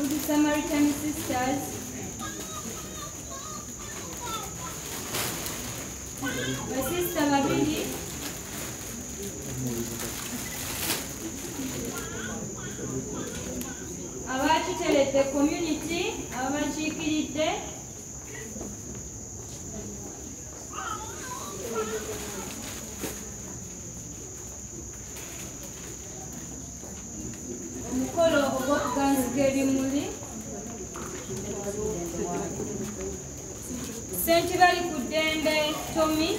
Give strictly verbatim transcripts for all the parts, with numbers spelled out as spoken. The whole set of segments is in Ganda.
Good Samaritan Sisters. My sister Mabidi. Abakiteredde community, abakiikiridde. Omukolo ogw'okuganzika ebimuli. Sentibali ku ddembe Tommy.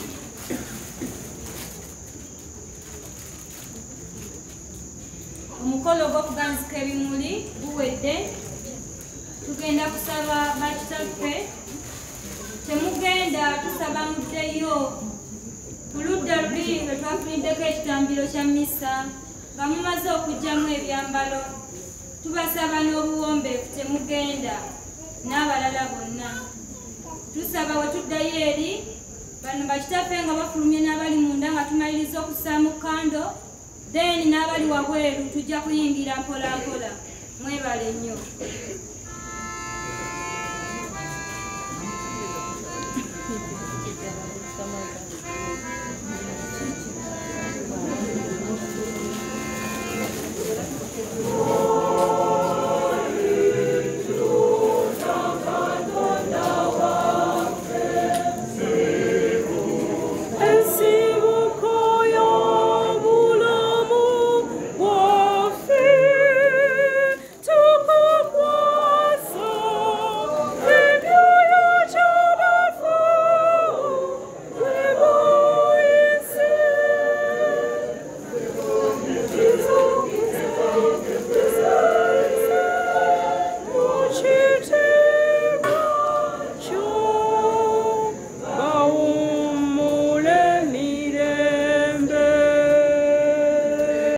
Omukolo ogw'okuganzika ebimuli guwedde. Tugenda kusaba bakitaffe. Temugenda tusaba muddeyo. Ku ludda luli nga twafuniddeko ekitambiro kya mmisa nga mumaze okugyamu ebyambalo. Tubasaba n'obuwombeefu temugenda n'abalala bonna. Tusaba we tuddayo eri bano bakitaffe nga bafulumye n'abali munda nga tumaliriza okussaamu kando. Then n'abali wabweru tujja kuyingira mpola mpola. Mwebale nnyo.